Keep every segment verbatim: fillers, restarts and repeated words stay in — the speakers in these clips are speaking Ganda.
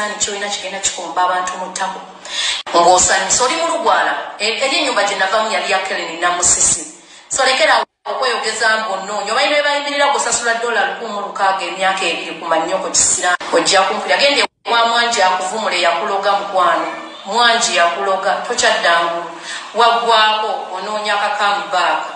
kisirani kyoyina kigenda kikomba abantu mu ttako ng'osanyusa oli mu lugwala eri ennyumba gye navamu yali ya Kellen Namusisi so lekera okweyogeza mbonnoonya oba ino ebayimirira gosasula dola lukumu lukaaga emyaka ebiri ku mannyoko kisirani ojja kumpulira gende wa Mwangi akuvumule yakuloga mukwano Mwangi yakuloga tokyaddangu waggwako onoonya kakamu baaka.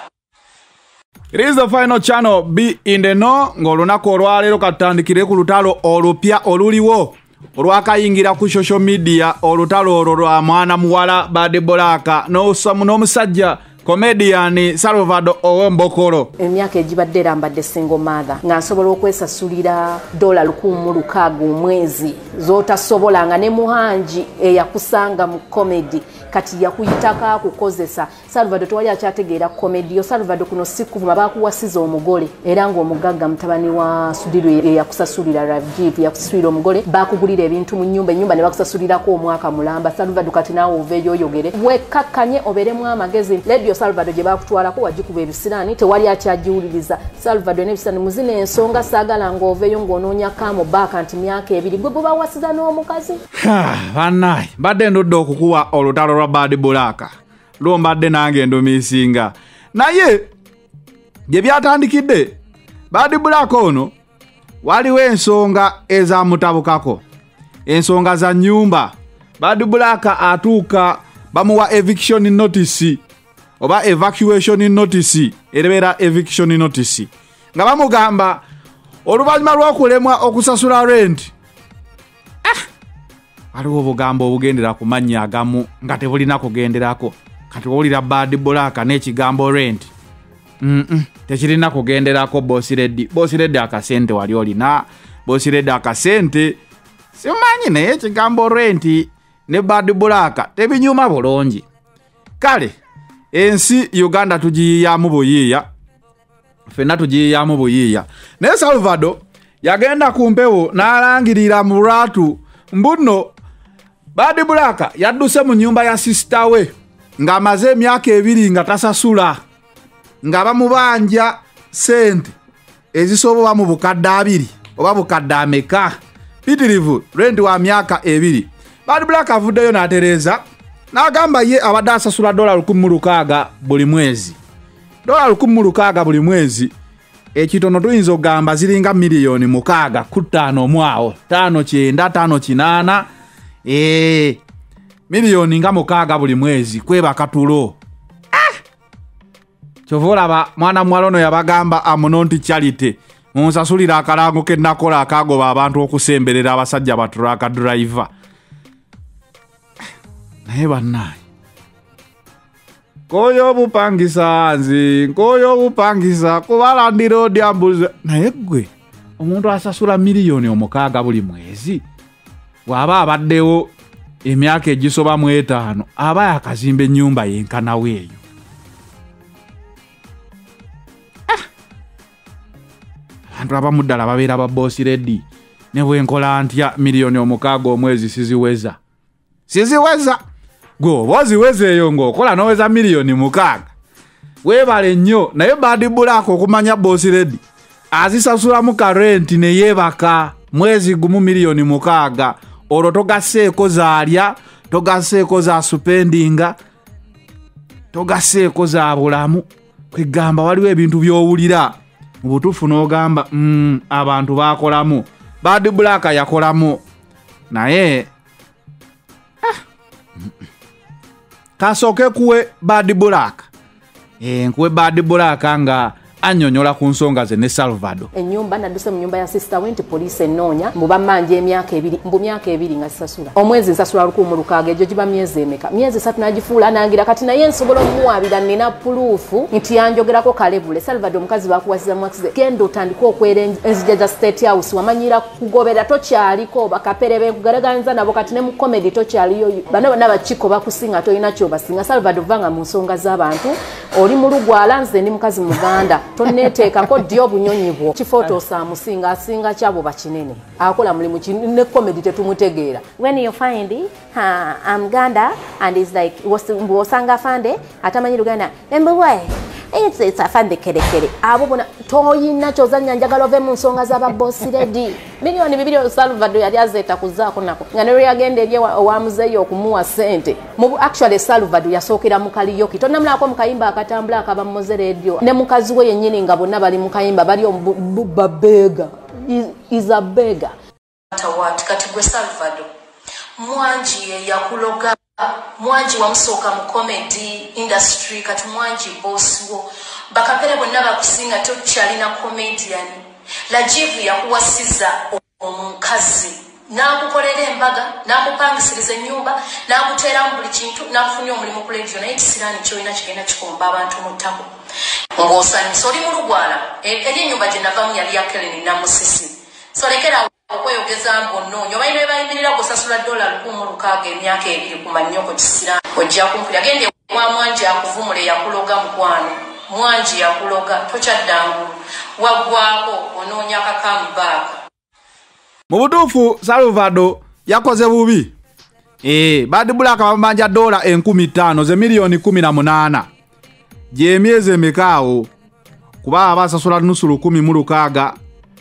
It is the final channel Be in the Know ng'olunaku olwaleero katandikire ku lutalo olupya oluliwo olwakayingira ku social media olutalo olwo lwa mwana muwala Bad Black n'omusajja comedian Salvador Owembokolo. Emyaka egibadde erambadde single mother nga nsobola okwesasulira dola lukumu lukaaga omwezi z'otasobolanga ne Muhangi eyakusanga mu comedy kati yakuyitaka kukozesa. Salvador tewali akyategeera comedy yo. Salvador kuno sikuvuma bakuwasiza omugole era ng'omugagga mutabani wa Sudiru eyakusasulira Rajiv yakusasulira omugole bakugulira ebintu mu nnyumba ennyumba ne bakusasulirako omwaka mulamba. Salvador kati naawe oveeyo oyogere wekkakkanye oberemu amagezi. Radio Salvador gye bakutwalako wagikuba ebisiraani tewali akyagiwuliriza. Salvador n'ebisiraani muzina ensonga saagala ng'oveeyo ng'onoonya kamo baaka nti myaka ebiri gwe gwe bawasiza n'omukazi. Bannaye mbadde ndudde okukuwa olutalo lwa Bad Black lwo mbadde nange ndumisinga naye gye byatandikidde Bad Black ono waliwo ensonga ezamutabukako ensonga za nyumba. Bad Black atuuka bamuwa eviction notice oba evacuation notice erebeera eviction notice nga bamugamba oluvannyuma lw'okulemwa okusasula rent. ah waliwo obugambo obugendera ku mannya agamu nga tebulina kugenderako. Kati wulira Bad Black n'ekigambo rent mm -mm. tekirina kugenderako Boss Lady. Boss Lady akasente wali olina Boss Lady akasente simanyi naye ekigambo rent ne Bad Black tebinyuma bulungi. Kale ensi Uganda tugiyiyamu buyiiya fenna tugiyiyamu buyiiya naye Salvador yagenda ku mpewo n'alangirira mu lwatu mbuno Bad Black yadduse mu nyumba ya sister we ng'amaze emyaka ebiri nga tasasula nga bamubanja sente ezisobola mu bukadde abiri oba bukadde ameka pitirivu rent wa myaka ebiri. Bad Black avuddeyo n'atereza n'agamba ye abadde asasula dola lukumu lukaaga buli mwezi. Dola lukumu lukaaga buli mwezi ekitono tuyinza okugamba ziringa miliyoni mukaaga ku ttaano omwawo ttaano kyenda ttaano kinaana ee miliyoni nga mukaaga buli mwezi kweba katulo. ah! Kyova olaba mwana muwala ono yabagamba amunonti charity munsasulira akalango ke nakola akagoba abantu okusemberera abasajja batulaka driver. Naye bannaye koyo bupangisa nzi koyo bupangisa kubalandira odyambuza naye gwe omuntu asasula miliyoni omukaaga buli mwezi waba abaddewo emyaka egisoba mu etaano aba yakazimba ennyumba yenkanawo eyo. abantu abamu ddala babeera ba Boss Lady ne bwenkola ntya miliyoni omukaaga omwezi siziweza siziweza gwe oba oziweza eyo ng'okola n'oweza miliyoni mukaaga weebale nnyo. Naye Bad Black okumanya Boss Lady azisasulamu ka rent ne yeebaka mwezi gumu miliyoni mukaaga olwo togasseeko zaalya togasseeko za spendinga togasseeko za bulamu kwegamba waliwo ebintu by'owulira mu butuufu n'ogamba mm, abantu baakolamu. Bad Black yakolamu naye kasooke kuwe Bad Black eh kuwe Bad Black nga anyonyola ku nsonga ze ne Salvador. Ennyumba nadduse mu nyumba ya sister we nti poliisi ennoonya mbu bammanja emyaka ebiri mbu myaka ebiri nga sasula omwezi nsasula lukumu lukaaga egyo giba myezi emeka myezi esatu nagifuula nangira kati naye nsobola omuwaabira nina puluufu nti yanjogerako kalebule. Salvador omukazi bakuwasiza mwakize genda otandika okwera enzija za State House wamanyira kugobera tokyaliko bakaperebe nkugaraganza nabo kati ne mu comedy tokyaliyo bano n'abakiko bakusinga toyina kyobasinga. Salvador vanga mu nsonga z'abantu oli mu lugwala nze ndi mukazi muganda toneteekako ddyo obunyonyi bwo kifoto samusinga asinga kyabo bakinene akola mulimu ne comedy tetumutegeera. When you find uh, I'm Ganda and it's like was Bosanga Fande atamanyi Luganda embuwe it's it's afande kere kere abo bona toyina chozanya njagala ove mu nsonga za ba boss lady milioni bibiri Salvador yali azeta kuzaako nako ngane yagende ye wa muzeyo okumuwa sente mu actually Salvador yasokera mu kaliyoki tonna mlako mukayimba akatambula akaba muze radio ne mukazi we yennyini nga bonna bali mukayimba bali babega is a beggar tawati kati gwe Salvador Mwanji yakuloga Mwanji wamusoka mu comedy industry kati Mwanji boss wo bakapere bonna bakusinga tokyalina comedian Lajivu yakuwasiza omukazi nakukolera embaga nakupangisiriza ennyumba nakutera mu buli kintu nakufunya omulimu ku radio naye kisirani kyoyina kigenda kikomba abantu mu ttako ng'osanyusa oli mu lugwala eri ennyumba gye navamu yali ya Kellen Namusisi solekera okweyogeza mbonnoonya oba ino ebayimirira gusasula dola lukumi lukaaga emyaka ebiri ku mannyoko kisirani ojja kumpulira gende mwa Mwanji akuvumule yakuloga mukwano Mwanji yakuloga tokyaddangu waggwako onoonya kakambaaka mu butuufu Salvador yakoze bubi eh Bad Black bamanja dola enkumi ttaano ze miliyoni kumi na munaana je myezi emekaawo kuba abasasula nusu lukumi mu lukaaga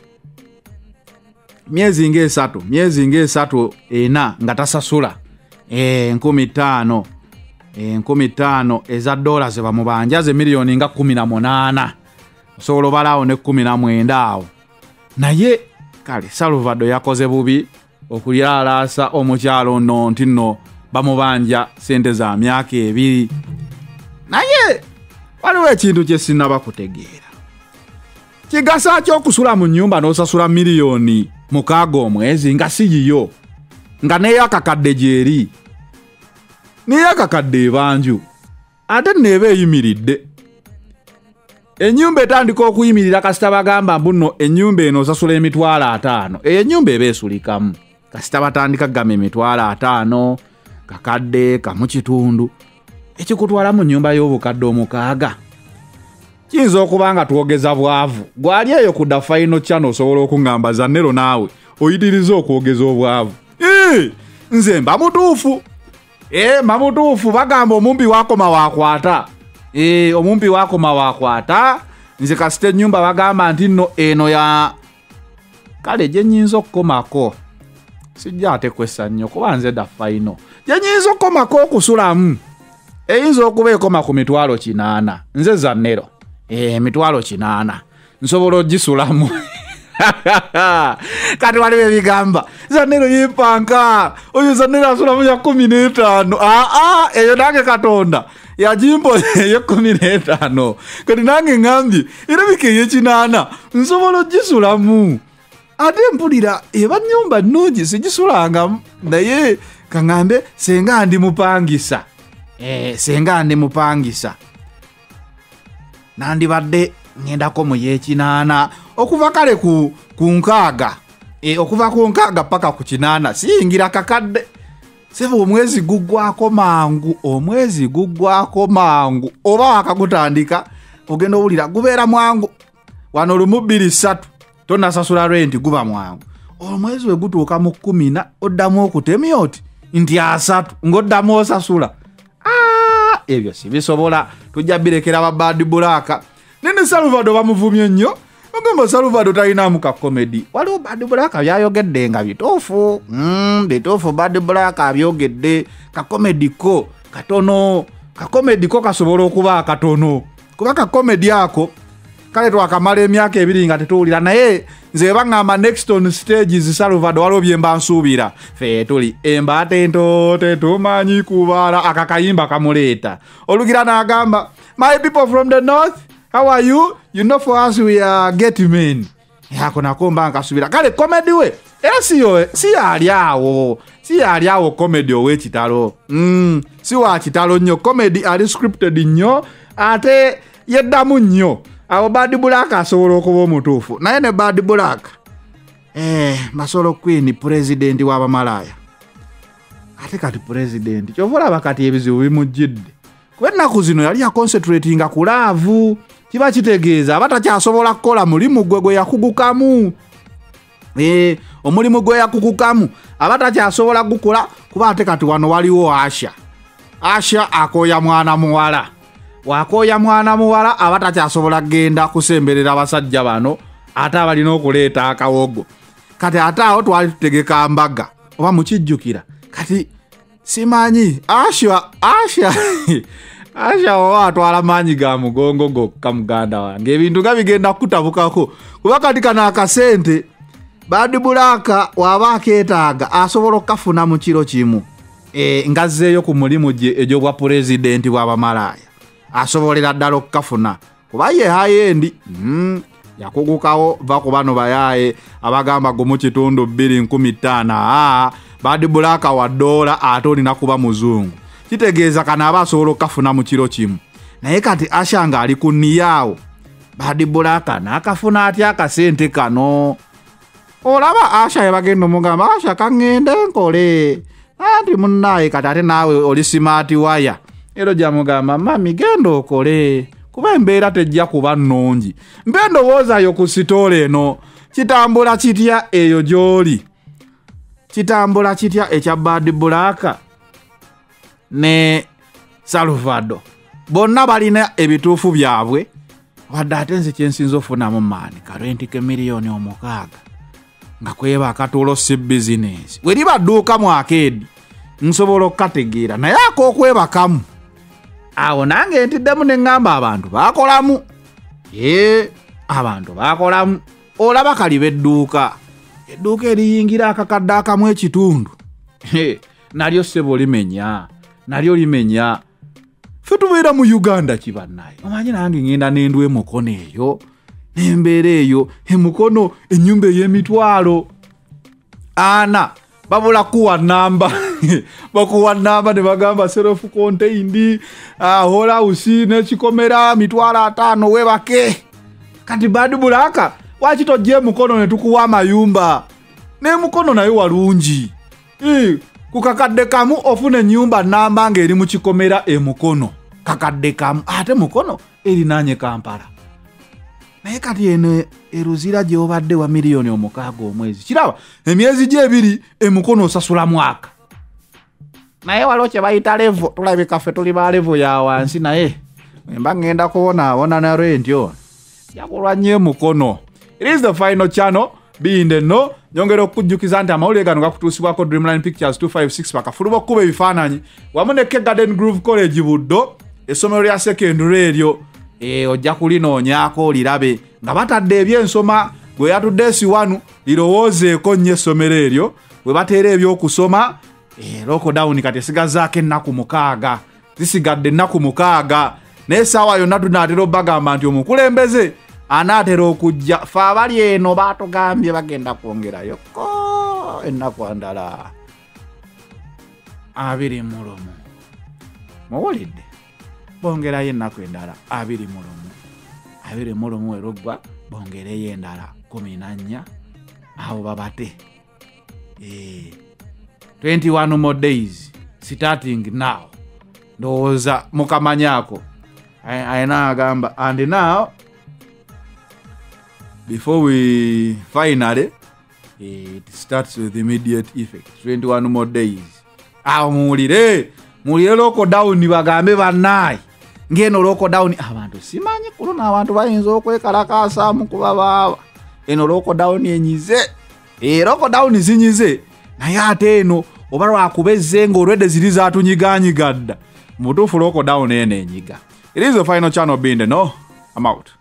myezi ng'esatu myezi ng'esatu ena nga tasasula eh enkumi ttaano enkumi ttaano eza dola ze bamubanja ze miliyoni nga kumi na munaana osobola balaawo ne kumi na mwenda awo naye kale Salvador yakoze bubi okulyalaasa omukyalo nno nti nno bamubanja sente za myaka ebiri naye waliwo ekintu kye sinaba kutegeera kigasa ky'okusula mu nnyumba n'osasula miliyoni mukaaga omwezi nga siyiyo nga neeyakakadde gyeri neeyakakadde ebanju ate neeba eyimiridde ennyumba etandika okuyimirira kasita bagamba mbuno ennyumba eno osasula emitwalo ataano eyo ennyumba eba esulikamu kasita batandika kugamba emitwalo ataano kakadde kamu kitundu ekikutwala mu nnyumba y'obukadde omukaaga kiyinza okuba nga twogeza bwavu gwali eyo ku da final channel osobola okungamba Zanero naawe oyitiriza okwogeza obwavu ee nze mba mutuufu ee mba mutuufu bagamba omumpi wakoma wakwata ee omumpi wakoma wakwata nze kasita ennyumba bagamba nti nno eno ya kale gye nnyinza okukomako sijja ate kwessa nnyo kuba nze da final gye nnyinza okukomako okusulamu eyinza okuba ekoma ku mitwalo kinaana nze Zanero eh mitwalo kinaana nsobola ogisulamu kati waliwo ebigamba Zanero yipanka oyo Zanero asulamu ya kumi n'etaano ah ah eyo nange Katonda yajimbo ye kumi n'etaano kati nange ngambye erabika ey'ekinaana nsobola ogisulamu ate mpulira eba nnyumba nnungi sigisulangamu naye kaŋŋambe senga ndi mupangisa eh senga ndi mupangisa nandibadde ngendako mu y'ekinaana okuva kale ku ku nkaaga e okuva ku nkaaga paka ku kinaana siyingira kakadde sebo omwezi guggwako mangu omwezi guggwako mangu oba akagutandika ogenda owulira gubeera mwangu wano lumu bbiri ssatu tonnasasula renti guba mwangu omwezi we gutuuka mu kkumi na oddamu okutemya oti nti asatu ng'oddamu osasula ah ebyo sibisobola tujja birekera ba Bad Black nene Salvador bamuvumye nnyo ogamba Salvador talinamu ka comedy waliwo Bad Black byayogedde nga bituufu mm, bituufu Bad Black abyogedde ka comedy ko katono ka comedy ko kasobola okuba katono kuba ka comedy ako kale twakamala emyaka ebiri nga tetuwulira naye nze baŋŋamba next on stages Salvador waliwo bye mba nsuubira ffe tuli embate ento tetumanyi kubala akakayimba kamuleeta olugira n'agamba my people from the north how are you you know for us we are get men yako nakomba nkasubira kale comedy we era siyo si ali awo si ali awo comedy ow'ekitalo mm, si wa kitalo nnyo comedy ali scripted nnyo ate yeddamu nnyo awo Bad Black asobola okuba omutuufu naye ne Bad Black eh Masolo Queen president w'abamalaya ate kati president kyova olaba kati ebizibu bimujjidde kuba ennaku zino yali yaconcentratinga ku laavu kiba kitegeeza abatakyasobola kukola mulimu gwe gwe yakugukamu eh omulimu gwe yakugukamu abatakyasobola gukola kuba ate kati wano waliwo Asha Asha akoya mwana muwala wakoya mwana muwala abatakyasobola genda kusemberera abasajja bano ate abalina okuleeta akawogo kati ate awo twali tutegeka mbaga oba mukijjukira kati simanyi asha asha asha oba atwala maanyi ga mugongo gokka muganda wange ebintu nga bigenda kukutabukako kuba kati kana akasente Bad Bulaka waba akeetaaga asobola okukafuna mu kiro kimu e, ngazzeeyo ku mulimu gye egy'obwa pulezidenti bw'abamalaaya asobolera ddala okukafuna kuba ye hayendi mm, yakugukawo va ku bano bayaaye abagamba gumu kitundu bbiri nkumi ttaano aa Bad Bulaka wa ddoola ate olina kuba muzungu kitegeeza kana aba asobola okukafuna mu kiro kimu naye kati Asha nga ali ku nniyaawo Bad Bulaka n'akafuna atya akasente kano olaba Asha yabagenda omugamba Asha kangende nkole anti munnaye kati ate naawe oli smart waya ero gyamugamba mami genda okole kuba embeera tejja kuba nnungi mbe ndowoozayo ku sitole eno kitambula kitya eyo gy'oli kitambula kitya ekya Bad Bulaka ne Salvado bonna balina ebituufu byabwe wadde ate nze kyensinza ofunamu maani karentike miliyoni omukaaga nga kweba akatuulo si bizinesi we liba dduuka mu akeedi nsobola okukategeera naye ak'okwebakamu awo nange ntiddemu ne ŋŋamba abantu baakolamu ye abantu baakolamu olaba kali b'edduuka edduuka eriyingira akakadde akamu ekitundu nalyo ssebo limenya nalyo limenya ffe tubeera mu Uganda kibannaye omanyi nange ŋŋenda n'endwa emukono eyo nembeera eyo emukono ennyumba ey'emitwalo ana babula kuwa namba bakuwa namba ne bagamba self contained uh, whole house n'ekikomera mitwalo ataano webake kati Bad Bulaka waki tojje mukono ne tukuwa amayumba ne mukono nayo walungi e, ku kakadde kamu ofuna ennyumba namba ng'eri mu kikomera emukono kakadde kamu ate mukono erinaanye Kampala naye kati eno eruzira gy'obadde wa miliyoni omukaaga omwezi kiraba emyezi gy'ebiri emukono osasula mwaka naye waliwo kye bayita levo tulabika ffe tuli ba levo ya wansi naye mba ngenda kubonaabona na renti ono yakulwa nnyo emukono. It is the final channel binde no nyongera okujjukiza nti amawulire gano gakutuusibwako Dreamline Pictures two five six pakafuluba okuba ebifaananyi wamu ne Garden Groove College Buddo essomero lya secondary eryo e ojja kulinoonyaako olirabe nga batadde ebyensoma gwe yatudde esi wanu lirowoozeeko nnyo essomero eryo bwe bateera ebyokusoma e lockdown kati esigazaako ennaku mukaaga zisigadde ennaku mukaaga naye essaawa yonna tunaatera obbagamba nti omukulembeze anaatera okujja fe abali eno baatugambye bagenda kwongerayo ko ennaku endala abiri mu lumu muwulidde bongerayo ennaku endala abiri mu lumu abiri mu lumu eroggwa bongereyo endala kumi na nnya awo babate eh twenty-one more days starting now ndowooza mukamanyako ayina agamba and now before we finally it starts with immediate effect twenty-one more days awo muwulire muwulire lockdown bagambe bannaye ngeno lockdown abantu simanyi kuluna abantu bayinza okwekalakasaamu kuba baaba eno lockdown enyize e lockdown zinyize naye ate eno oba lwakubezze ng'olwedde ziri zatunyiganyigadda mutuufu lockdown eno enyiga. It is the final channel binde no I'm out.